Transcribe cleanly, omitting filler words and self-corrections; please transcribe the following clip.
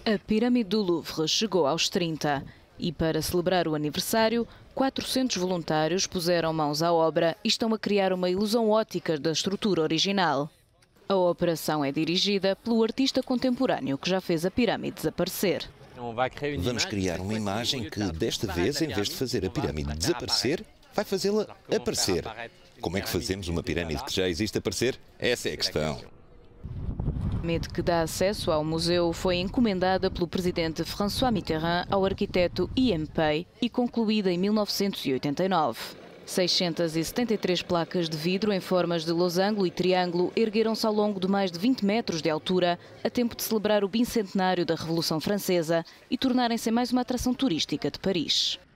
A Pirâmide do Louvre chegou aos 30 e, para celebrar o aniversário, 400 voluntários puseram mãos à obra e estão a criar uma ilusão óptica da estrutura original. A operação é dirigida pelo artista contemporâneo que já fez a pirâmide desaparecer. Vamos criar uma imagem que, desta vez, em vez de fazer a pirâmide desaparecer, vai fazê-la aparecer. Como é que fazemos uma pirâmide que já existe aparecer? Essa é a questão. A pirâmide que dá acesso ao museu foi encomendada pelo presidente François Mitterrand ao arquiteto Ian Pei e concluída em 1989. 673 placas de vidro em formas de losango e triângulo ergueram-se ao longo de mais de 20 metros de altura, a tempo de celebrar o bicentenário da Revolução Francesa e tornarem-se mais uma atração turística de Paris.